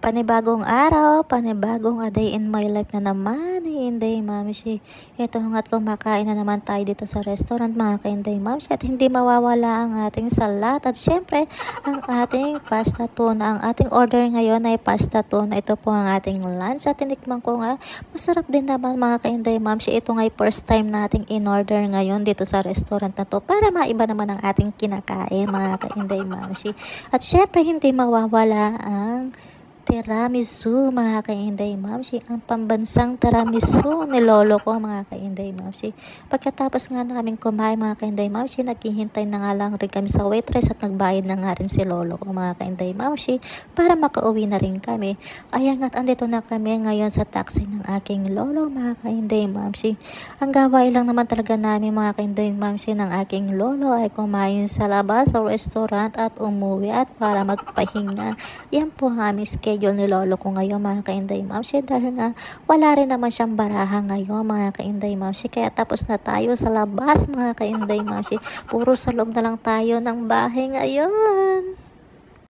Panibagong araw, panibagong a day in my life na naman, Inday Mamsi. Ito nga't kumakain na naman tayo dito sa restaurant mga ka-Inday Mamsi at hindi mawawala ang ating salat at syempre ang ating pasta tuna. Ang ating order ngayon ay pasta tuna. Ito po ang ating lunch at tinikman ko nga. Masarap din naman mga ka-Inday Mamsi. Ito nga first time nating in-order ngayon dito sa restaurant na to para maiba naman ang ating kinakain mga ka-Inday Mamsi. At syempre hindi mawawala ang tiramisu mga ka-Inday Mamsi, ang pambansang tiramisu ni lolo ko mga ka-Inday Mamsi. Pagkatapos nga namin kumain mga ka-Inday Mamsi, naghihintay na nga lang rin kami sa waitress at nagbayad na nga rin si lolo ko mga ka-Inday Mamsi para makauwi na rin kami. Ayan nga't andito na kami ngayon sa taxi ng aking lolo mga ka-Inday Mamsi. Ang gawain lang naman talaga namin mga ka-Inday Mamsi ng aking lolo ay kumain sa labas sa restaurant at umuwi at para magpahinga. Yan po ang aming schedule ni lolo ko ngayon mga ka-Inday Mamsi dahil nga wala rin naman siyang baraha ngayon mga ka-Inday Mamsi, kaya tapos na tayo sa labas mga ka-Inday Mamsi, puro sa loob na lang tayo ng bahay ngayon.